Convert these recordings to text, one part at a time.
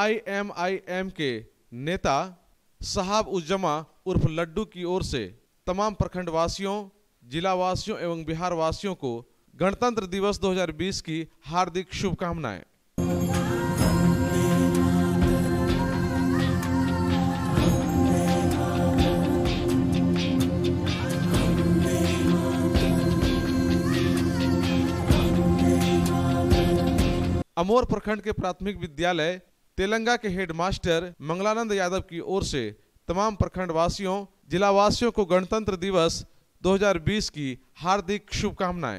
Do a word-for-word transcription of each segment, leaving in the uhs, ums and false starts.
I am I am के नेता साहब उज्जमा उर्फ लड्डू की ओर से तमाम प्रखंड वासियों, जिला वासियों एवं बिहार वासियों को गणतंत्र दिवस दो हज़ार बीस की हार्दिक शुभकामनाएं। अमोर प्रखंड के प्राथमिक विद्यालय तेलंगा के हेडमास्टर मंगलानंद यादव की ओर से तमाम प्रखंड वासियों, जिला वासियों को गणतंत्र दिवस दो हज़ार बीस की हार्दिक शुभकामनाएं।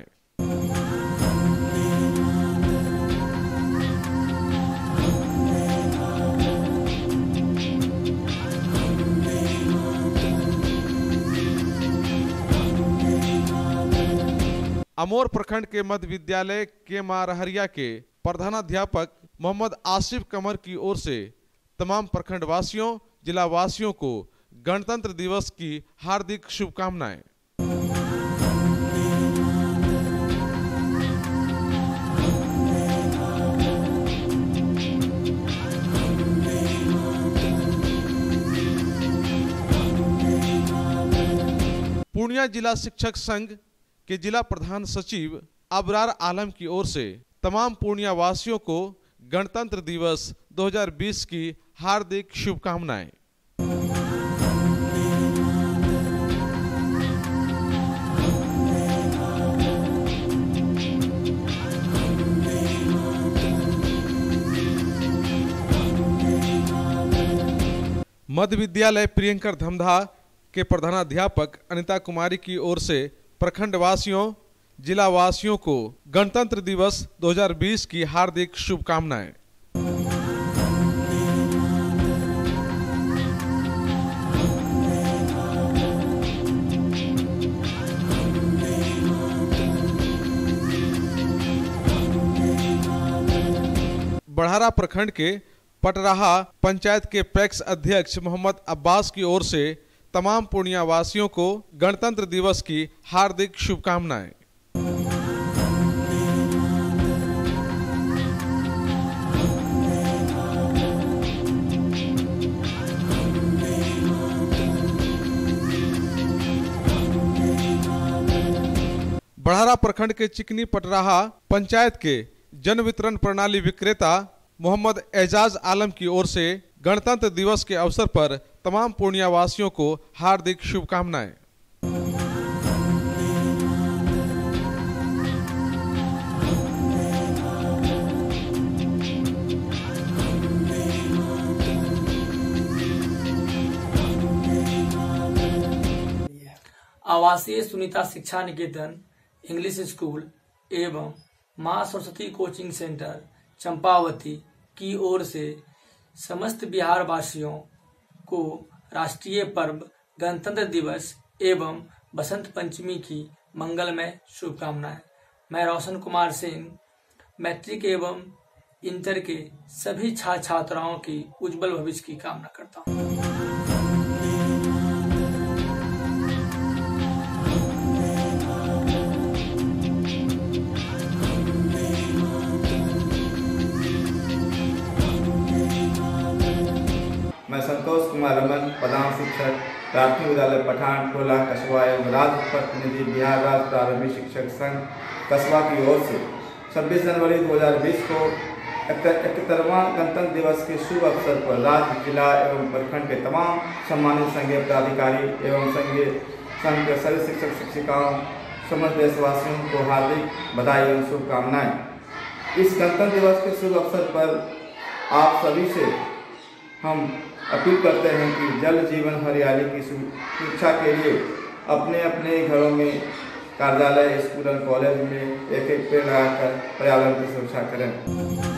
अमोर प्रखंड के मध्य विद्यालय के मारहरिया के प्रधानाध्यापक मोहम्मद आसिफ कमर की ओर से तमाम प्रखंड वासियों, जिला वासियों को गणतंत्र दिवस की हार्दिक शुभकामनाएं। पूर्णिया जिला शिक्षक संघ के जिला प्रधान सचिव अबरार आलम की ओर से तमाम पूर्णिया वासियों को गणतंत्र दिवस दो हज़ार बीस की हार्दिक शुभकामनाएं। मध्य विद्यालय प्रियंकर धमधा के प्रधानाध्यापक अनिता कुमारी की ओर से प्रखंड वासियों, जिला वासियों को गणतंत्र दिवस दो हज़ार बीस की हार्दिक शुभकामनाएं। बढ़ारा प्रखंड के पटराहा पंचायत के पैक्स अध्यक्ष मोहम्मद अब्बास की ओर से तमाम पूर्णिया वासियों को गणतंत्र दिवस की हार्दिक शुभकामनाएं। बढ़ारा प्रखंड के चिकनी पटराहा पंचायत के जन वितरण प्रणाली विक्रेता मोहम्मद एजाज आलम की ओर से गणतंत्र दिवस के अवसर पर तमाम पूर्णिया वासियों को हार्दिक शुभकामनाएं। आवासीय सुनीता शिक्षा निकेतन इंग्लिश स्कूल एवं मां सरस्वती कोचिंग सेंटर चंपावती की ओर से समस्त बिहार वासियों को राष्ट्रीय पर्व गणतंत्र दिवस एवं बसंत पंचमी की मंगलमय शुभकामनाएं। मैं रोशन कुमार सिंह मैट्रिक एवं इंटर के सभी छात्र छात्राओं की उज्जवल भविष्य की कामना करता हूं। मैं संतोष कुमार रमन, प्रधान शिक्षक प्राथमिक विद्यालय पठान टोला कस्बा एवं राज्य प्रतिनिधि बिहार राज्य प्रारंभिक शिक्षक संघ कस्बा की ओर से छब्बीस जनवरी दो हज़ार बीस को इकहत्तरवां गणतंत्र दिवस के शुभ अवसर पर राज्य, जिला एवं प्रखंड के तमाम सम्मानित संघीय पदाधिकारी एवं संघीय संघ के सभी शिक्षक शिक्षिकाओं समस्त देशवासियों को हार्दिक बधाई एवं शुभकामनाएं। इस गणतंत्र दिवस के शुभ अवसर पर आप सभी से हम अपील करते हैं कि जल जीवन हरियाली की सुरक्षा के लिए अपने अपने घरों में, कार्यालय, स्कूल और कॉलेज में एक एक पेड़ लगाकर पर्यावरण की सुरक्षा करें।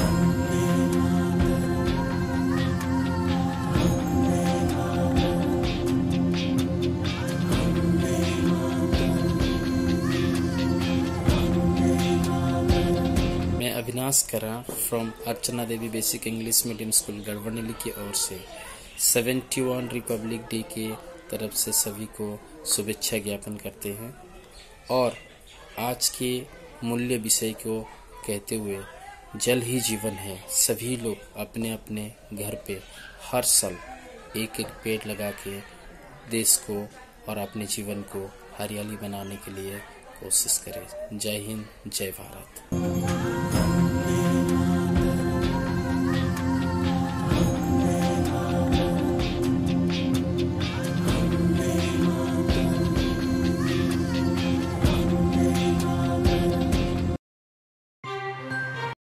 अविनाश करा from Archana Devi basic English medium school Garhwaneli की ओर से इकहत्तरवां रिपब्लिक डे के तरफ से सभी को शुभेच्छा ज्ञापन करते हैं और आज के मूल्य विषय को कहते हुए जल ही जीवन है। सभी लोग अपने अपने घर पे हर साल एक एक पेड़ लगा के देश को और अपने जीवन को हरियाली बनाने के लिए कोशिश करें। जय हिंद, जय भारत।